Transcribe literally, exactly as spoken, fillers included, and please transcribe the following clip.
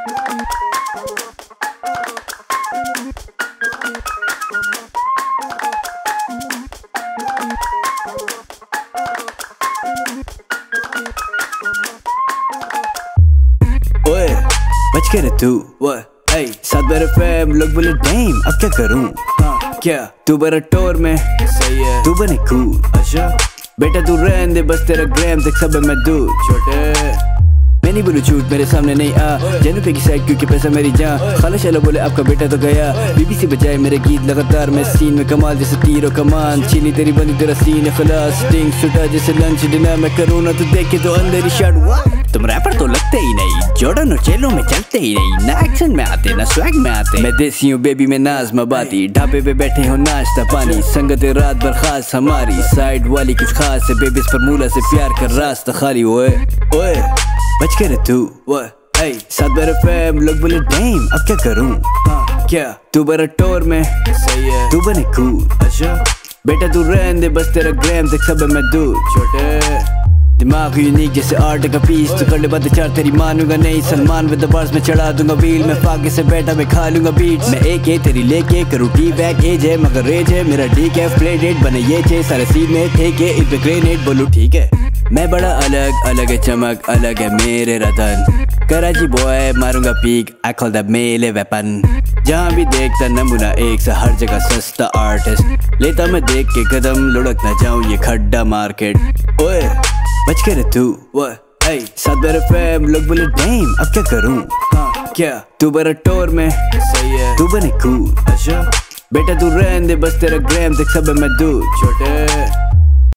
ओए बच के रह तू Hey, साथ मेरे फैम लोग बोले डैम अब क्या करूं हाँ क्या तू बड़ा टोर में सही है तू बने कूल अच्छा बेटा तू रहने दे बस तेरा ग्राम देख सब मैं दूर छोटे मैं नहीं बोलूं झूठ मेरे सामने नहीं आ जानू पे की साइड क्योंकि पैसा मेरी जान खाला शाला बोले आपका बेटा तो गया बीबी से बजाए मेरे गीत लगातार मैं सीन में कमाल जैसे तीर और कमान चीनी तेरी बनी तेरा सीन है खलास स्टिंग छुटा जैसे लंच डिनर मैं करूँ ना तो देखे तो अंदर ही शॉट तुम रैपर तो लगते ही नहीं जॉर्डन और चेलो में चलते ही नहीं ना एक्शन में आते ना स्वैग में आते मैं देसी हूँ बेबी में नाज मबाती ढाबे पे बैठे हो नाश्ता पानी संगत रात भर खास हमारी साइड वाली कुछ खास है बेबीज पर मूला से प्यार कर रास्ता खाली ओए ओए बच के रह तू Hey, साथ मेरे फैम लोग बोले डैम अब क्या करूं हाँ क्या तू बड़ा टोर में सही है तू बने कूल अच्छा बेटा तू रहने दे बस तेरा ग्राम देख सब मैं दूर छोटे दिमाग यूनिक जैसे आर्ट का पीस तो कर ले बात चार तेरी मानूंगा नहीं सलमान विद द बार्स में चढ़ा दूंगा व्हील मैं फाके से बैठा मैं खा लूंगा बीट्स मैं एक है तेरी लेके करूँ टी बैक एज है मगर रेज है मेरा डी कैफ प्ले डेट बने ये छे सारे सीन में ठेके इन पे ग्रेनेड बोलूं ठीक है मैं बड़ा अलग अलग है चमक अलग है मेरे रतन कराची बॉय मारूंगा पीक आई कॉल द मेले वेपन जहाँ भी देखता नमूना एक सा हर जगह सस्ता आर्टिस्ट लेता मैं देख के कदम लुढ़क ना जाऊं ये खड्डा मार्केट ओए बच के रह तू Hey, साथ मेरे फैम लोग बोले डैम अब क्या करूं हाँ क्या तू बड़ा टोर में सही है तू बने कूल अच्छा बेटा तू रहने दे बस तेरा ग्राम देख सब मैं दूर छोटे